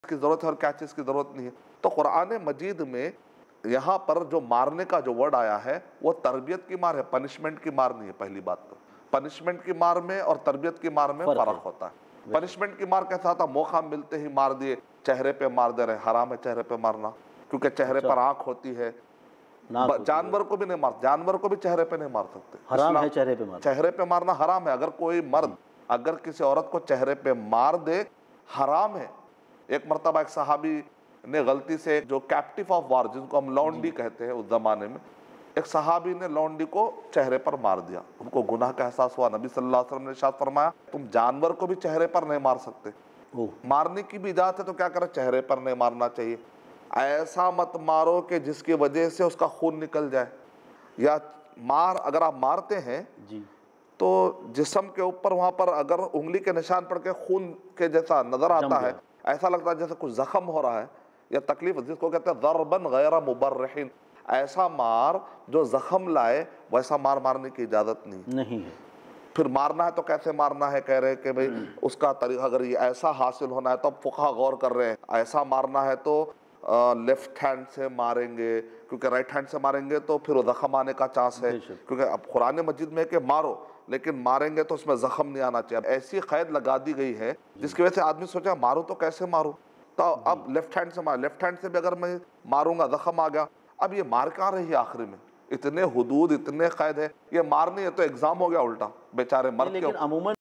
की ज़रूरत है और क्या चीज़ की ज़रूरत नहीं है। तो कुरान मजीद में यहाँ पर जो मारने का जो वर्ड आया है वो तरबियत की मार है, पनिशमेंट की मार नहीं है। पहली बात तो पनिशमेंट की मार में और तरबियत की मार में फ़र्क होता है। पनिशमेंट की मार कैसा था, मौका मिलते ही मार दिए, चेहरे पे मार दे रहे, हराम है चेहरे पे मारना, क्योंकि चेहरे पर आँख होती है। जानवर को भी नहीं मार, जानवर को भी चेहरे पे नहीं मार सकते, हराम है चेहरे पे मारना। चेहरे पे मारना हराम है। अगर कोई मर्द अगर किसी औरत को चेहरे पे मार दे, हराम है। एक मर्तबा एक सहाबी ने गलती से, जो कैप्टिव ऑफ वार जिनको हम लौंडी कहते हैं उस जमाने में, एक सहाबी ने लौंडी को चेहरे पर मार दिया। उनको गुनाह का एहसास हुआ। नबी सल्लल्लाहु अलैहि वसल्लम ने इरशाद फरमाया, तुम जानवर को भी चेहरे पर नहीं मार सकते। मारने की भी इजाजत है तो क्या करें, चेहरे पर नहीं मारना चाहिए। ऐसा मत मारो कि जिसकी वजह से उसका खून निकल जाए, या मार अगर आप मारते हैं जी तो जिस्म के ऊपर वहाँ पर अगर उंगली के निशान पड़ के खून के जैसा नज़र आता है, ऐसा लगता है जैसे कुछ जख्म हो रहा है या तकलीफ, जिसको कहते हैं ज़रबन गैर मुबर्रिहिन। ऐसा मार जो जख्म लाए, वैसा मार मारने की इजाज़त नहीं है। फिर मारना है तो कैसे मारना है, कह रहे हैं कि भाई उसका तरीका, अगर ये ऐसा हासिल होना है तो अब फुक़हा गौर कर रहे हैं, ऐसा मारना है तो लेफ्ट हैंड से मारेंगे, क्योंकि राइट हैंड से मारेंगे तो फिर जख्म आने का चांस है, क्योंकि अब कुरान मजीद में है कि मारो, लेकिन मारेंगे तो उसमें जख्म नहीं आना चाहिए। अब ऐसी कैद लगा दी गई है जिसकी वजह से आदमी सोचा मारूं तो कैसे मारूं, तो अब लेफ्ट हैंड से मार, लेफ्ट हैंड से भी अगर मैं मारूंगा जख्म आ गया। अब ये मार कहाँ रही है आखिरी में, इतने हुदूद इतने कैद है, ये मार नहीं है तो एग्जाम हो गया उल्टा, बेचारे मर के।